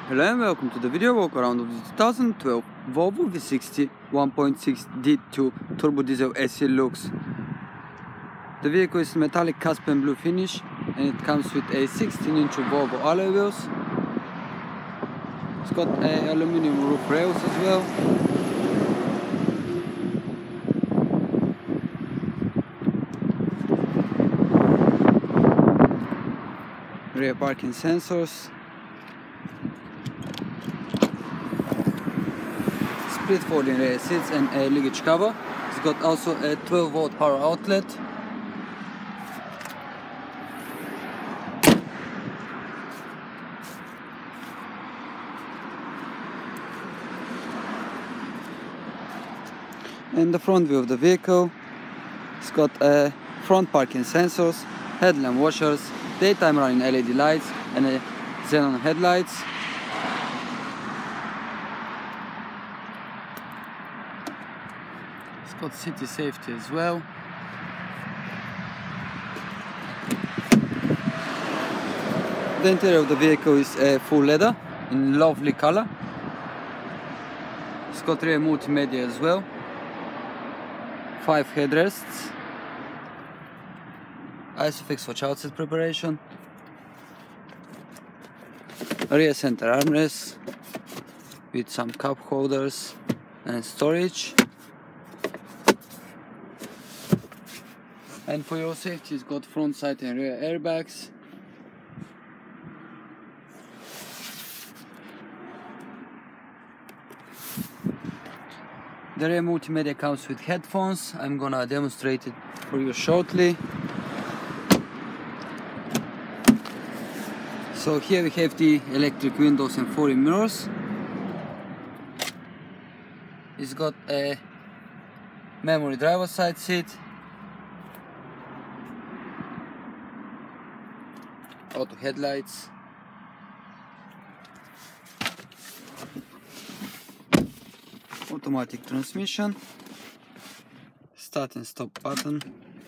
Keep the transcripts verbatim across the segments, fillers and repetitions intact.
Hello and welcome to the video walk around of the two thousand twelve Volvo V sixty one point six D two turbo diesel S E LUX. The vehicle is metallic cusp and blue finish, and it comes with a sixteen inch Volvo alloy wheels. It's got a aluminium roof rails as well. Rear parking sensors. Split folding rear seats and a luggage cover. It's got also a twelve volt power outlet. And the front view of the vehicle, it's got a front parking sensors, headlamp washers, daytime running L E D lights and a xenon headlights. It's got city safety as well. The interior of the vehicle is a full leather in lovely color. It's got rear multimedia as well. Five headrests. Isofix for child seat preparation. Rear center armrest with some cup holders and storage. And for your safety, it's got front side and rear airbags. The rear multimedia comes with headphones. I'm gonna demonstrate it for you shortly. So here we have the electric windows and folding mirrors. It's got a memory driver side seat, auto headlights, automatic transmission, start and stop button.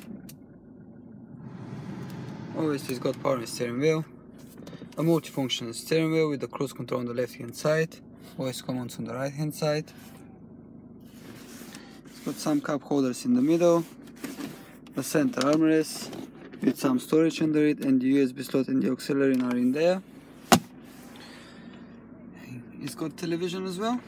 Obviously it's got power steering wheel, a multifunctional steering wheel with the cruise control on the left hand side, voice commands on the right hand side. It's got some cup holders in the middle, the center armrest with some storage under it, and the U S B slot and the auxiliary are in there. It's got television as well.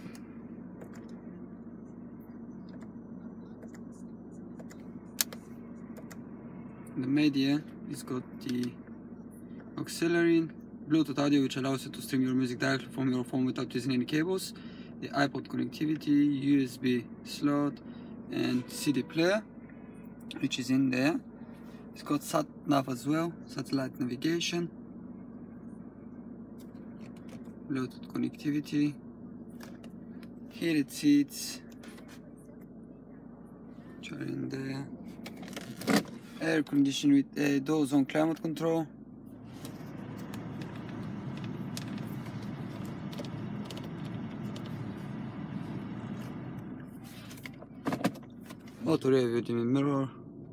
The media, it's got the auxiliary, Bluetooth audio which allows you to stream your music directly from your phone without using any cables, the iPod connectivity, U S B slot and C D player which is in there. It's got sat nav as well, satellite navigation, Bluetooth connectivity, heated seats which are in there, air conditioning with a dual zone climate control. Auto rear view dimming mirror.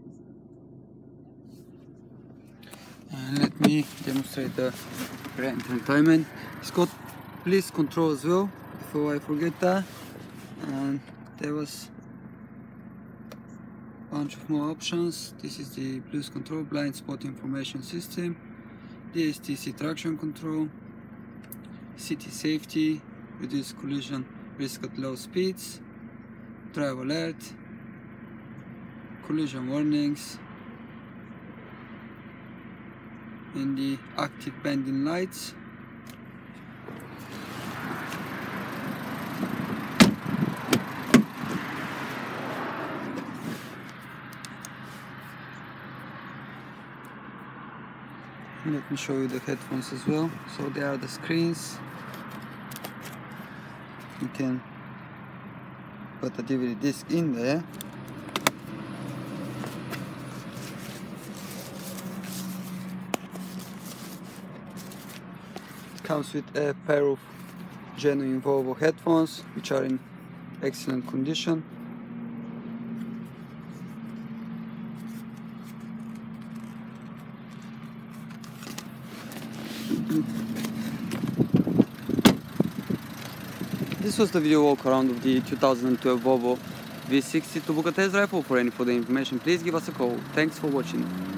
And let me demonstrate the rear entertainment. It's got BLIS control as well, before I forget that. And there was a bunch of more options. This is the BLIS control, blind spot information system, D S T C traction control, city safety, reduce collision risk at low speeds, drive alert, collision warnings, and the active bending lights. Let me show you the headphones as well. So there are the screens. You can put a D V D disc in there. Comes with a pair of genuine Volvo headphones which are in excellent condition. this was the video walk around of the two thousand twelve Volvo V sixty to book a test drive, or for any further information please give us a call. Thanks for watching.